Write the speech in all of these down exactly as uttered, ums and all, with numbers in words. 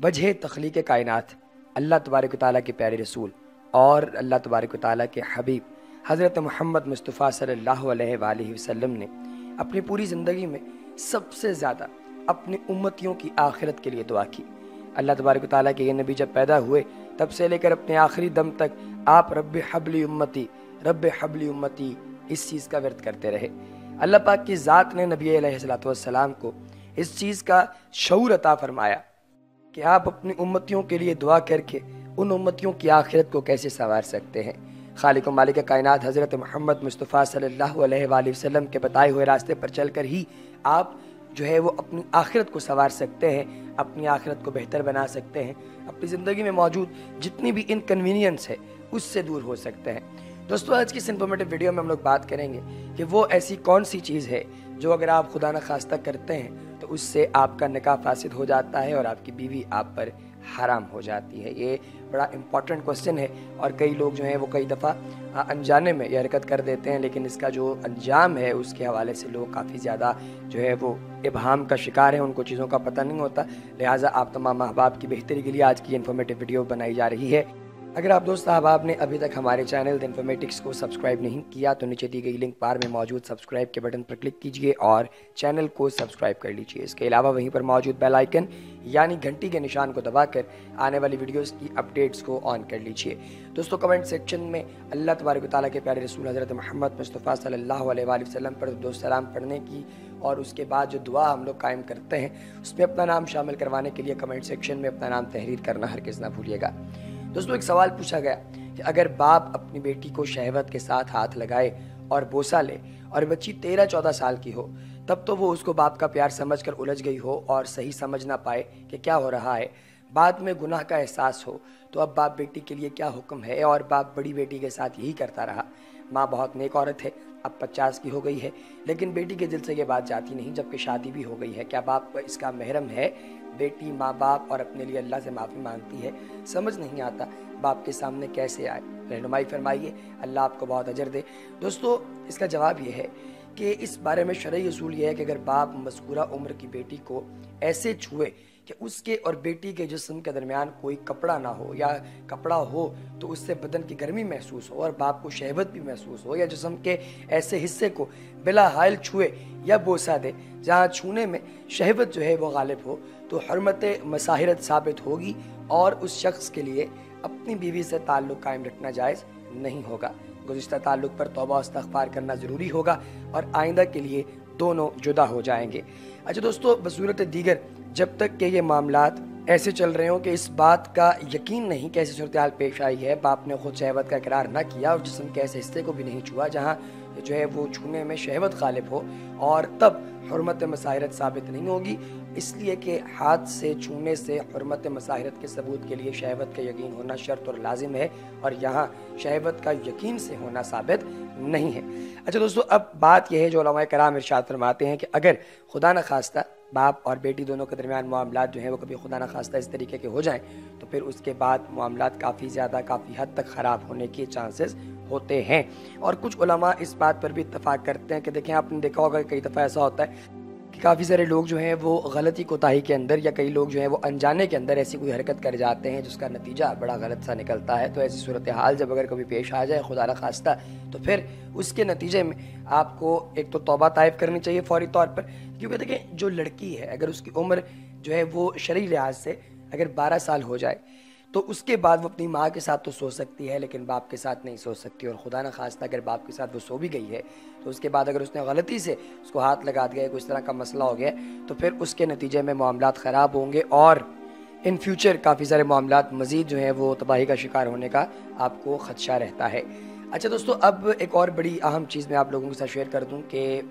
وجہ تخلیق کائنات اللہ تبارک و تعالیٰ کے پیارے رسول اور اللہ تبارک و تعالیٰ کے حبیب حضرت محمد مصطفیٰ صلی اللہ علیہ وآلہ وسلم نے اپنی پوری زندگی میں سب سے زیادہ اپنی امتیوں کی آخرت کے لیے دعا کی۔ اللہ تبارک و تعالیٰ کے یہ نبی جب پیدا ہوئے تب سے لے کر اپنے آخری دم تک آپ رب حبلی امتی رب حبلی امتی اس چیز کا ورد کرتے رہے۔ اللہ پاک کی ذات نے نبی علیہ الصلوۃ والسلام کو اس چیز کا شعور عطا فرمایا کہ آپ اپنی امتیوں کے لیے دعا کر کے ان امتیوں کی آخرت کو کیسے سنوار سکتے ہیں۔ خالق و مالک کائنات حضرت محمد مصطفیٰ صلی اللہ علیہ وآلہ وسلم کے بتائے ہوئے راستے پر چل کر ہی آپ جو ہے وہ اپنی آخرت کو سنوار سکتے ہیں، اپنی آخرت کو بہتر بنا سکتے ہیں، اپنی زندگی میں موجود جتنی بھی انکنوینئنس ہے اس سے دور ہو سکتے ہیں۔ دوستو آج کی اس انفارمیٹیو ویڈیو میں ہم لوگ بات کریں گے کہ وہ ایسی کون سی چیز ہے جو اگر آپ خدا نخواستہ کرتے ہیں تو اس سے آپ کا نکاح فاسد ہو جاتا ہے اور آپ کی بیوی آپ پر حرام ہو جاتی ہے۔ یہ بڑا امپورٹنٹ کوسچن ہے اور کئی لوگ جو ہیں وہ کئی دفعہ انجانے میں یہ حرکت کر دیتے ہیں، لیکن اس کا جو انجام ہے اس کے حوالے سے لوگ کافی زیادہ جو ہے وہ ابہام کا شکار ہیں، ان کو چیزوں کا پتہ نہیں ہوتا۔ لہٰذا آپ تمام احباب کی بہتری کے لیے آج کی انفارمیٹیو ویڈیو بنائی جا رہی ہے۔ اگر آپ دوست احباب نے ابھی تک ہمارے چینل دی انفارمیٹکس کو سبسکرائب نہیں کیا تو نیچے دی گئی لنک بار میں موجود سبسکرائب کے بٹن پر کلک کیجئے اور چینل کو سبسکرائب کر لیجئے۔ اس کے علاوہ وہیں پر موجود بیل آئیکن یعنی گھنٹی کے نشان کو دبا کر آنے والی ویڈیوز کی اپڈیٹس کو آن کر لیجئے۔ دوستو کمنٹ سیکشن میں اللہ تبارک و تعالیٰ کے پیارے رسول حضرت محمد مصطفیٰ صلی اللہ علیہ وآلہ وسلم پر درود و سلام پڑھنے کی اور اس کے بعد جو دعا ہم لوگ قائم کرتے ہیں اس میں اپنا نام شامل کروانے کے لیے کمنٹ سیکشن میں اپنا نام تحریر کرنا ہرگز نہ بھولیے گا۔ دوستو ایک سوال پوچھا گیا کہ اگر باپ اپنی بیٹی کو شہوت کے ساتھ ہاتھ لگائے اور بوسہ لے اور بچی تیرہ چودہ سال کی ہو تب تو وہ اس کو باپ کا پیار سمجھ کر الجھ گئی ہو اور صحیح سمجھ نہ پائے کہ کیا ہو رہا ہے، بعد میں گناہ کا احساس ہو تو اب باپ بیٹی کے لیے کیا حکم ہے؟ اور باپ بڑی بیٹی کے ساتھ یہی کرتا رہا۔ ماں بہت نیک عورت ہے، اب پچاس کی ہو گئی ہے لیکن بیٹی کے دل سے یہ بات جاتی نہیں جبکہ شادی بھی ہو گئی ہے، کیا باپ اس کا محرم ہے؟ بیٹی ماں باپ اور اپنے لیے اللہ سے معافی مانگتی ہے، سمجھ نہیں آتا باپ کے سامنے کیسے آئے، رہنمائی فرمائیے، اللہ آپ کو بہت اجر دے۔ دوستو اس کا جواب یہ ہے کہ اس بارے میں شرعی اصول یہ ہے کہ اگر باپ مذکورہ عمر کی بیٹی کو ایسے چھوئے کہ اس کے اور بیٹی کے جسم کے درمیان کوئی کپڑا نہ ہو یا کپڑا ہو تو اس سے بدن کی گرمی محسوس ہو اور باپ کو شہوت بھی محسوس ہو، یا جسم کے ایسے حصے کو بلا حائل چھوئے یا بوسہ دے جہاں چھونے میں شہوت جو ہے وہ غالب ہو تو حرمت مساہرت ثابت ہوگی اور اس شخص کے لیے اپنی بیوی سے تعلق قائم رکھنا جائز نہیں ہوگا۔ گزشتہ تعلق پر توبہ و استغفار کرنا ضروری ہوگا اور آئندہ کے لیے دونوں جدا ہو جائیں گے۔ اچھا دوستو بصورت دیگر جب تک کہ یہ معاملات ایسے چل رہے ہوں کہ اس بات کا یقین نہیں کہ ایسی صورتحال پیش آئی ہے، باپ نے خود شہوت کا اقرار نہ کیا اور جسم کے ایسے حصے کو بھی نہیں چھوا جہاں جو ہے وہ چھونے میں شہوت غالب ہو، اور تب حرمت مساہرت ثابت نہیں ہوگی، اس لیے کہ ہاتھ سے چھونے سے حرمت مساہرت کے ثبوت کے لیے شہوت کا یقین ہونا شرط اور لازم ہے اور یہاں شہوت کا یقین سے ہونا ثابت نہیں ہے۔ اچھا دوستو اب بات یہ ہے جو علماء کرام ارشاد فرماتے ہیں کہ اگر خدا نخواستہ باپ اور بیٹی دونوں کے درمیان معاملات جو ہیں وہ کبھی خدا نخواستہ اس طریقے کے ہو جائیں تو پھر اس کے بعد معاملات کافی زیادہ کافی حد تک خراب ہونے کے چانسز ہوتے ہیں، اور کچھ علماء اس بات پر بھی اتفاق کرتے ہیں کہ دیکھیں آپ نے دیکھا ہوگا کہ کئی دفعہ ایسا ہوتا ہے کہ کافی سارے لوگ جو ہیں وہ غلطی کوتاہی کے اندر یا کئی لوگ جو ہیں وہ انجانے کے اندر ایسی کوئی حرکت کر جاتے ہیں جس کا نتیجہ بڑا غلط سا نکلتا ہے۔ تو ایسی صورتحال جب اگر کبھی پیش آ جائے خدا نخواستہ تو پھر اس کے نتیجے میں آپ کو ایک تو توبہ طائب کرنی چاہیے فوری طور پر، کیونکہ دیکھیں جو لڑکی ہے اگر اس کی عمر جو ہے وہ شرعی لحاظ سے اگر بارہ سال ہو جائے تو اس کے بعد وہ اپنی ماں کے ساتھ تو سو سکتی ہے لیکن باپ کے ساتھ نہیں سو سکتی، اور خدا نخواستہ اگر باپ کے ساتھ وہ سو بھی گئی ہے تو اس کے بعد اگر اس نے غلطی سے اس کو ہاتھ لگا دیا، کوئی اس طرح کا مسئلہ ہو گیا تو پھر اس کے نتیجے میں معاملات خراب ہوں گے اور ان فیوچر کافی سارے معاملات مزید جو ہیں وہ تباہی کا شکار ہونے کا آپ کو خدشہ رہتا ہے۔ اچھا دوستو اب ایک اور بڑی اہم چیز میں آپ لوگوں کے ساتھ شیئر کر دوں کہ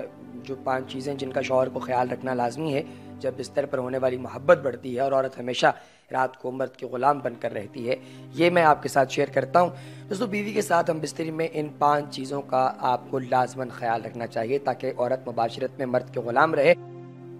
جو پانچ چیزیں جن کا شوہر کو خیال رکھنا لازمی ہے جب بستر پر ہونے والی محبت بڑھتی ہے اور عورت ہمیشہ رات کو مرد کے غلام بن کر رہتی ہے، یہ میں آپ کے ساتھ شیئر کرتا ہوں۔ دوستو بیوی کے ساتھ ہم بستری میں ان پانچ چیزوں کا آپ کو لازماً خیال رکھنا چاہیے تاکہ عورت مباشرت میں مرد کے غلام رہے۔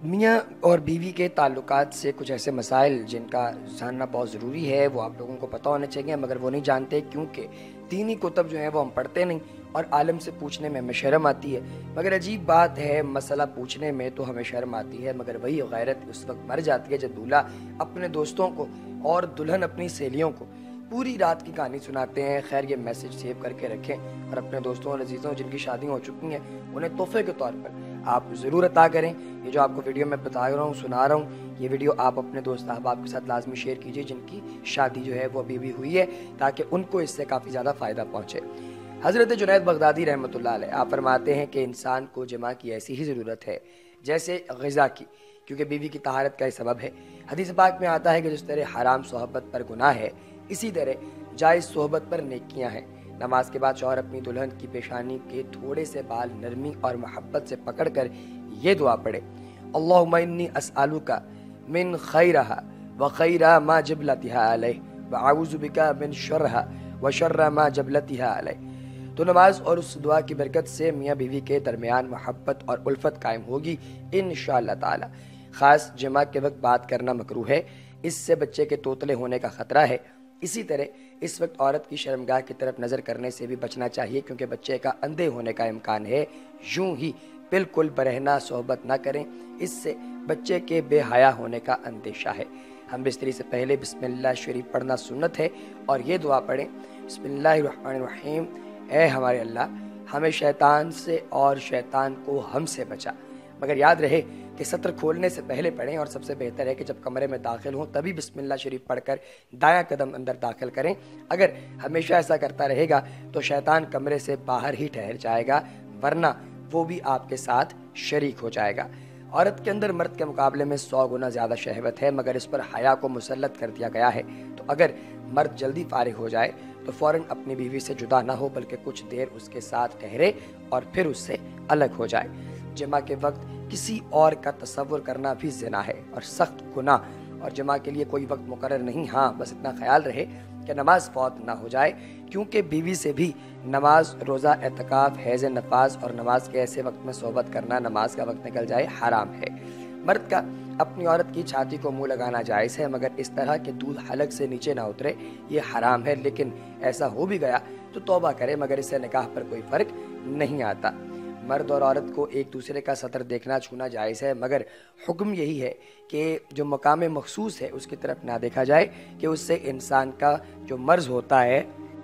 میاں اور بیوی کے تعلقات سے کچھ ایسے مسائل جن کا جاننا بہت ضروری ہے، وہ آپ لوگوں کو پتہ ہونے چاہیے، مگر وہ نہیں جانتے کیونکہ دینی کتب جو ہیں وہ ہم پڑھتے نہیں اور عالم سے پوچھنے میں ہمیں شرم آتی ہے۔ مگر عجیب بات ہے، مسئلہ پوچھنے میں تو ہمیں شرم آتی ہے، مگر وہی غیرت اس وقت مر جاتی ہے جب دولہا اپنے دوستوں کو اور دلہن اپنی سہیلیوں کو پوری رات کی کہانی سناتے ہیں۔ خیر یہ میسج سیو کر کے رکھیں اور اپنے دوستوں اور عزیزوں جن کی شادیاں ہو چکی ہیں انہیں تحفے کے طور پر آپ ضرور عطا کریں۔ یہ جو آپ کو ویڈیو میں بتا رہا ہوں، سنا رہا ہوں، یہ ویڈیو آپ اپنے دوست احباب کے ساتھ لازمی شیئر کیجئے جن کی شادی جو ہے وہ ابھی بھی ہوئی ہے، تاکہ ان کو اس سے کافی زیادہ فائدہ پہنچے۔ حضرت جنید بغدادی رحمۃ اللہ علیہ آپ فرماتے ہیں کہ انسان کو جماع کی ایسی ہی ضرورت ہے جیسے غذا کی، کیونکہ بیوی کی طہارت کا یہ سبب ہے۔ حدیث پاک میں آتا ہے کہ جس طرح حرام صحبت پر گناہ ہے، اسی طرح جائز صحبت پر نیکیاں ہیں۔ نماز کے بعد شوہر اپنی دلہن کی پیشانی کے تھوڑے سے بال نرمی اور محبت سے پکڑ کر یہ دعا پڑھے، اللہم انی اسألک من خیرہا وخیر ما جبلتہا علیہ واعوذ بک من شرہا وشر ما جبلتہا علیہ۔ تو نماز اور اس دعا کی برکت سے میاں بیوی کے درمیان محبت اور الفت قائم ہوگی انشاءاللہ تعالی۔ خاص جماع کے وقت بات کرنا مکروہ ہے، اس سے بچے کے توتلے ہونے کا خطرہ ہے۔ اسی طرح اس وقت عورت کی شرمگاہ کی طرف نظر کرنے سے بھی بچنا چاہیے، کیونکہ بچے کا اندھے ہونے کا امکان ہے۔ یوں ہی بالکل برہنہ صحبت نہ کریں، اس سے بچے کے بے حیا ہونے کا اندیشہ ہے۔ ہم بستری سے پہلے بسم اللہ شریف پڑھنا سنت ہے اور یہ دعا پڑھیں، بسم اللہ الرحمن الرحیم، اے ہمارے اللہ ہمیں شیطان سے اور شیطان کو ہم سے بچا۔ مگر یاد رہے کہ سطر کھولنے سے پہلے پڑھیں، اور سب سے بہتر ہے کہ جب کمرے میں داخل ہوں تبھی بسم اللہ شریف پڑھ کر دایاں قدم اندر داخل کریں۔ اگر ہمیشہ ایسا کرتا رہے گا تو شیطان کمرے سے باہر ہی ٹھہر جائے گا، ورنہ وہ بھی آپ کے ساتھ شریک ہو جائے گا۔ عورت کے اندر مرد کے مقابلے میں سو گنا زیادہ شہوت ہے، مگر اس پر حیا کو مسلط کر دیا گیا ہے۔ تو اگر مرد جلدی فارغ ہو جائے تو فوراً اپنی بیوی سے جدا نہ ہو، بلکہ کچھ دیر اس کے ساتھ ٹھہرے اور پھر اس سے الگ ہو جائے۔ جمعہ کے وقت کسی اور کا تصور کرنا بھی زنا ہے اور سخت گناہ، اور جمعہ کے لیے کوئی وقت مقرر نہیں۔ ہاں بس اتنا خیال رہے کہ نماز فوت نہ ہو جائے، کیونکہ بیوی سے بھی نماز، روزہ، اعتکاف، حیض نفاس اور نماز کے ایسے وقت میں صحبت کرنا، نماز کا وقت نکل جائے، حرام ہے۔ مرد کا اپنی عورت کی چھاتی کو منہ لگانا جائز ہے، مگر اس طرح کہ دودھ حلق سے نیچے نہ اترے، یہ حرام ہے۔ لیکن ایسا ہو بھی گیا تو توبہ کرے، مگر اس سے نکاح پر کوئی فرق نہیں آتا۔ مرد اور عورت کو ایک دوسرے کا سطر دیکھنا چھونا جائز ہے، مگر حکم یہی ہے کہ جو مقام مخصوص ہے اس کی طرف نہ دیکھا جائے، کہ اس سے انسان کا جو مرض ہوتا ہے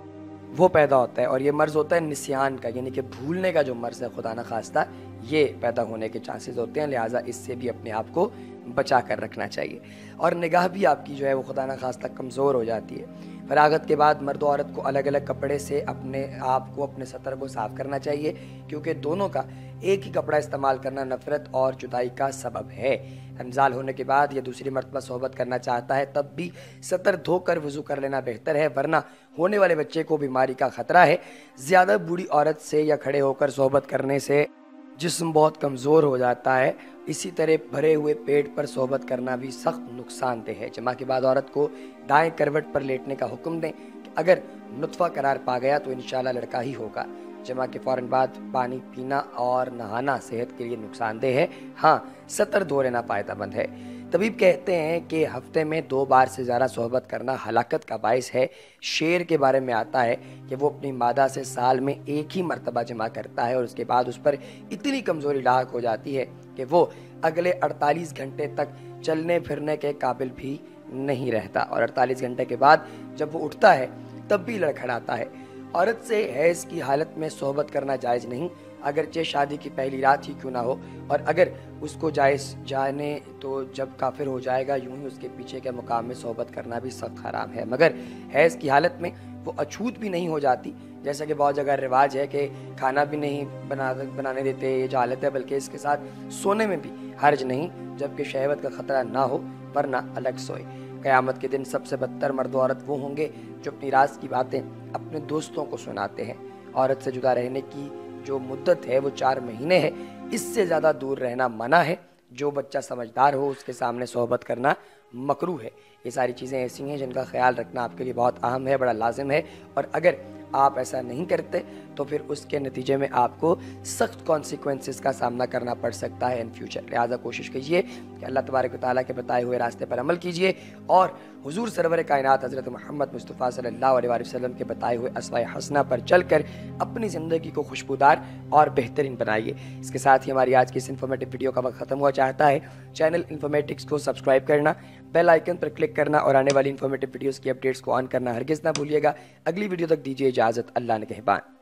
وہ پیدا ہوتا ہے، اور یہ مرض ہوتا ہے نسیان کا، یعنی کہ بھولنے کا جو مرض ہے خدا نہ خواستہ، یہ پیدا ہونے کے چانسز ہوتے ہیں، لہٰذا اس سے بھی اپنے آپ کو بچا کر رکھنا چاہیے۔ اور نگاہ بھی آپ کی جو ہے وہ خدا نہ خواستہ کمزور ہو جاتی ہے۔ فراغت کے بعد مرد و عورت کو الگ الگ کپڑے سے اپنے آپ کو، اپنے سطر کو صاف کرنا چاہیے، کیونکہ دونوں کا ایک ہی کپڑا استعمال کرنا نفرت اور جدائی کا سبب ہے۔ انزال ہونے کے بعد یا دوسری مرتبہ صحبت کرنا چاہتا ہے تب بھی سطر دھو کر وضو کر لینا بہتر ہے، ورنہ ہونے والے بچے کو بیماری کا خطرہ ہے۔ زیادہ بوڑھی عورت سے یا کھڑے ہو کر صحبت کرنے سے جسم بہت کمزور ہو جاتا ہے۔ اسی طرح بھرے ہوئے پیٹ پر صحبت کرنا بھی سخت نقصان دہ ہے۔ جمعہ کے بعد عورت کو دائیں کروٹ پر لیٹنے کا حکم دیں کہ اگر نطفہ قرار پا گیا تو انشاءاللہ لڑکا ہی ہوگا۔ جمعہ کے فوراً بعد پانی پینا اور نہانا صحت کے لیے نقصان دہ ہے، ہاں سطر دھو لینا فائدہ مند ہے۔ طبیب کہتے ہیں کہ ہفتے میں دو بار سے زیادہ صحبت کرنا ہلاکت کا باعث ہے۔ شیر کے بارے میں آتا ہے کہ وہ اپنی مادہ سے سال میں ایک ہی مرتبہ جمع کرتا ہے، اور اس کے بعد اس پر اتنی کمزوری لاحق ہو جاتی ہے کہ وہ اگلے اڑتالیس گھنٹے تک چلنے پھرنے کے قابل بھی نہیں رہتا، اور اڑتالیس گھنٹے کے بعد جب وہ اٹھتا ہے تب بھی لڑکھڑاتا ہے۔ عورت سے حیض کی حالت میں صحبت کرنا جائز نہیں، اگرچہ شادی کی پہلی رات ہی کیوں نہ ہو، اور اگر اس کو جائز جانے تو جب کافر ہو جائے گا، یوں ہی اس کے پیچھے کے مقام میں صحبت کرنا بھی سخت حرام ہے۔ مگر حیض کی حالت میں وہ اچھوت بھی نہیں ہو جاتی، جیسا کہ بہت جگہ رواج ہے کہ کھانا بھی نہیں بنا بنانے دیتے، یہ جہالت ہے، بلکہ اس کے ساتھ سونے میں بھی حرج نہیں، جبکہ شہوت کا خطرہ نہ ہو، ورنہ الگ سوئے۔ قیامت کے دن سب سے بدتر مرد و عورت وہ ہوں گے جو اپنی راز کی باتیں اپنے دوستوں کو سناتے ہیں۔ عورت سے جدا رہنے کی جو مدت ہے وہ چار مہینے ہے، اس سے زیادہ دور رہنا منع ہے۔ جو بچہ سمجھدار ہو اس کے سامنے صحبت کرنا مکروہ ہے۔ یہ ساری چیزیں ایسی ہیں جن کا خیال رکھنا آپ کے لیے بہت اہم ہے، بڑا لازم ہے، اور اگر آپ ایسا نہیں کرتے تو پھر اس کے نتیجے میں آپ کو سخت کانسیکوینسز کا سامنا کرنا پڑ سکتا ہے ان فیوچر. لہٰذا کوشش کیجیے کہ اللہ تبارک و تعالیٰ کے بتائے ہوئے راستے پر عمل کیجیے اور حضور سرور کائنات حضرت محمد مصطفیٰ صلی اللہ علیہ وآلہ وسلم کے بتائے ہوئے اسوہ حسنہ پر چل کر اپنی زندگی کو خوشبودار اور بہترین بنائیے. اس کے ساتھ ہی ہماری آج کی اس انفارمیٹو ویڈیو کا وقت ختم ہوا. چاہتا ہے چینل انفارمیٹکس کو سبسکرائب کرنا, بیل آئیکن پر کلک کرنا اور آنے والی انفارمیٹو ویڈیوز کی اپڈیٹس کو آن کرنا ہرگز نہ بھولیے گا. اگلی ویڈیو تک دیجیے اجازت. اللہ نگہبان.